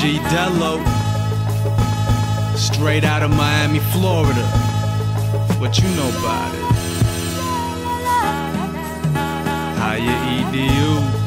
G Dello, straight out of Miami, Florida. What you know about it? Higher EDU.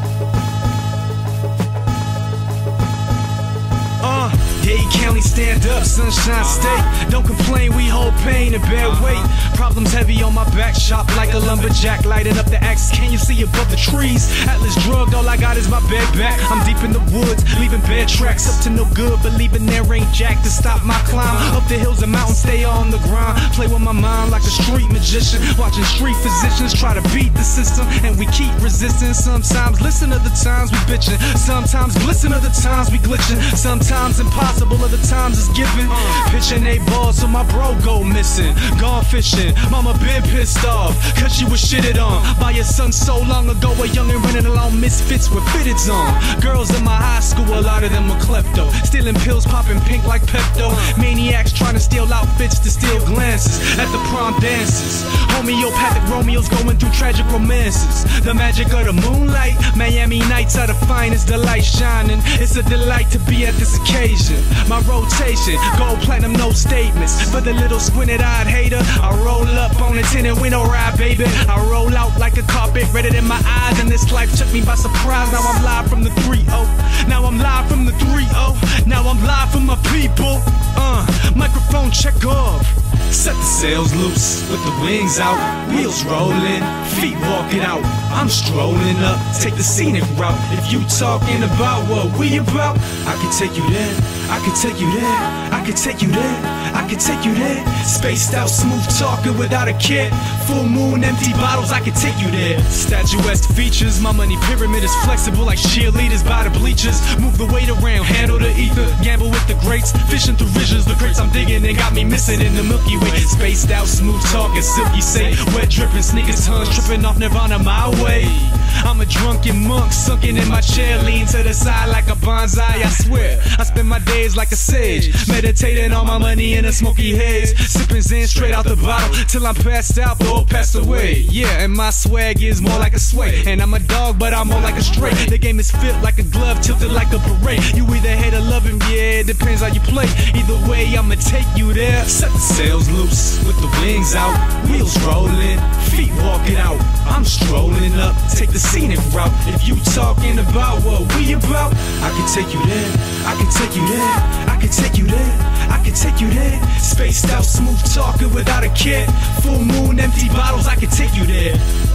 Dade County, stand up, Sunshine State. Don't complain, we hold pain and bear weight. Problems heavy on my back, shop like a lumberjack, lighting up the axe. Can you see above the trees? Atlas drugged, all I got is my bed back. I'm deep in the woods, leaving bad tracks up to no good, believing there ain't jack to stop my climb. Up the hills and mountains, stay on the grind. Play with my mind like a street magician, watching street physicians try to beat the system, and we keep resisting. Sometimes listen to the times we bitching, sometimes glisten to the times we glitching, sometimes impossible of the times is given. Pitching 8 balls so my bro go missing. Gone fishing, mama been pissed off cause she was shitted on by your son so long ago. A youngin' running along misfits with fitteds on. Girls in my high school, a lot of them were klepto, stealing pills, popping pink like Pepto. Maniacs trying to steal outfits to steal glances at the prom dances. Homeopathic Romeos going through tragic romances. The magic of the moonlight, Miami nights are the finest, the light shining. It's a delight to be at this occasion. My rotation, gold platinum, no statements. For the little squinted-eyed hater, I roll up on a tinted window ride, baby. I roll out like a carpet, redder than my eyes, and this life took me by surprise. Now I'm live from the 3-0. Now I'm live from the 3-0. Now I'm live from my people. Microphone check off. Set the sails loose with the wings out, wheels rolling, feet walking out. I'm strolling up, take the scenic route. If you talking about what we about, I can take you there, I can take you there, I can take you there, I can take you there. Spaced out, smooth talking without a care. Full moon, empty bottles, I can take you there. Statuesque features, my money pyramid is flexible like cheerleaders by the bleachers. Move the weight around, handle the ether, gamble with the greats, fishing through visions. The crates I'm digging and got me missing in the Milky Way. Spaced out, smooth talking, silky say, wet dripping, sneakers tongues tripping off Nirvana my way. I'm a drunken monk, sunken in my chair, lean to the side like a bonsai, I swear. I spend my days like a sage, meditating on my money in a smoky haze, sipping Zen straight out the bottle till I'm passed out or passed away. Yeah, and my swag is more like a sway, and I'm a dog but I'm more like a stray. The game is fit like a glove, tilted like a parade. You either hate or love him, yeah, it depends how you play. Either way, I'ma take you there. Set the sails loose with the wings out, wheels rolling, feet walking out. I'm strolling up, take the scenic route. If you talking about what we about, I can take you there, I can take you there, I can take you there, I can take you there. Spaced out, smooth talking without a care. Full moon, empty bottles, I can take you there.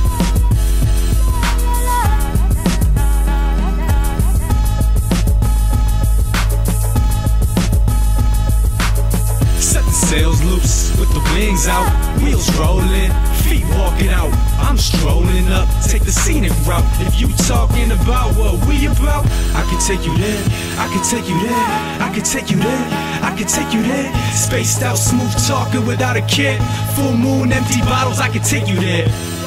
Set the sails loose with the wings out, wheels rolling, feet walking out. I'm strolling up, take the scenic route. If you talking about what we about, I can take you there, I can take you there, I can take you there, I can take you there. Spaced out, smooth talking without a care. Full moon, empty bottles, I can take you there.